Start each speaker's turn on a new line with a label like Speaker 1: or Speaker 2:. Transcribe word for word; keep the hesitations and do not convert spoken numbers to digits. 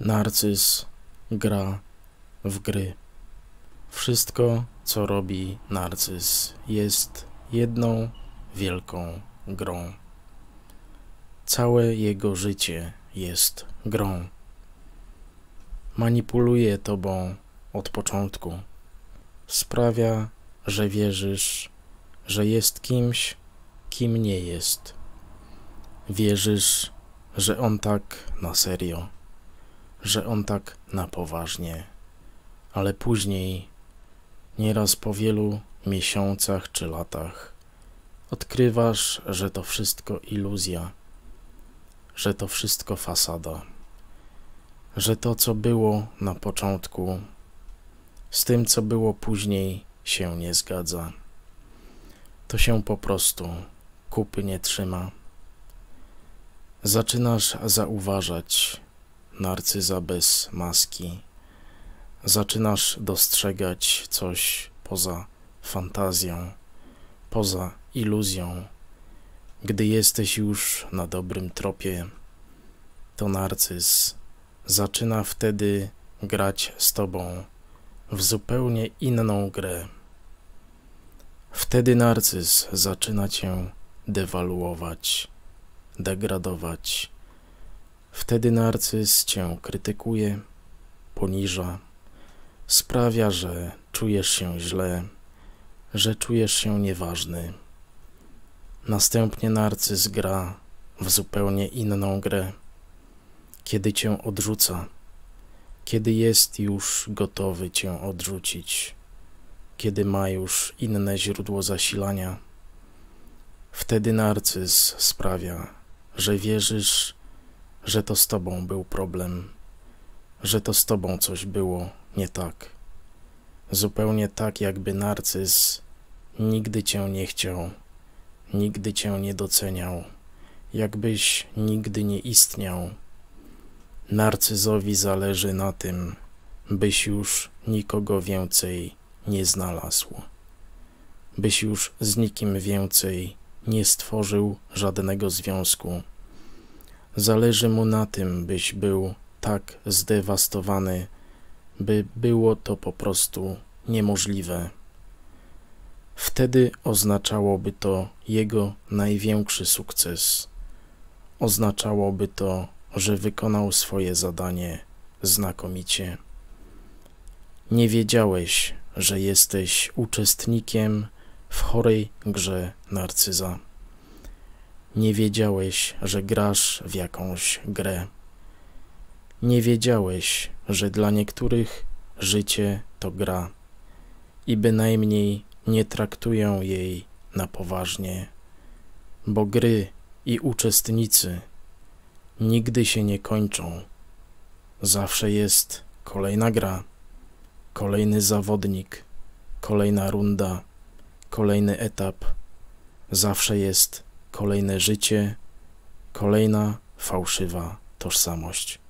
Speaker 1: Narcyz gra w gry. Wszystko, co robi Narcyz, jest jedną wielką grą. Całe jego życie jest grą. Manipuluje tobą od początku. Sprawia, że wierzysz, że jest kimś, kim nie jest. Wierzysz, że on tak na serio, że on tak na poważnie, ale później, nieraz po wielu miesiącach czy latach, odkrywasz, że to wszystko iluzja, że to wszystko fasada, że to, co było na początku, z tym, co było później, się nie zgadza. To się po prostu kupy nie trzyma. Zaczynasz zauważać narcyza bez maski. Zaczynasz dostrzegać coś poza fantazją, poza iluzją. Gdy jesteś już na dobrym tropie, to narcyz zaczyna wtedy grać z tobą w zupełnie inną grę. Wtedy narcyz zaczyna cię dewaluować, degradować. Wtedy narcyz cię krytykuje, poniża, sprawia, że czujesz się źle, że czujesz się nieważny. Następnie narcyz gra w zupełnie inną grę, kiedy cię odrzuca, kiedy jest już gotowy cię odrzucić, kiedy ma już inne źródło zasilania. Wtedy narcyz sprawia, że wierzysz, że to z tobą był problem, że to z tobą coś było nie tak. Zupełnie tak, jakby narcyz nigdy cię nie chciał, nigdy cię nie doceniał, jakbyś nigdy nie istniał. Narcyzowi zależy na tym, byś już nikogo więcej nie znalazł, byś już z nikim więcej nie stworzył żadnego związku. Zależy mu na tym, byś był tak zdewastowany, by było to po prostu niemożliwe. Wtedy oznaczałoby to jego największy sukces. Oznaczałoby to, że wykonał swoje zadanie znakomicie. Nie wiedziałeś, że jesteś uczestnikiem w chorej grze narcyza. Nie wiedziałeś, że grasz w jakąś grę. Nie wiedziałeś, że dla niektórych życie to gra i bynajmniej nie traktują jej na poważnie, bo gry i uczestnicy nigdy się nie kończą. Zawsze jest kolejna gra, kolejny zawodnik, kolejna runda, kolejny etap. Zawsze jest kolejne życie, kolejna fałszywa tożsamość.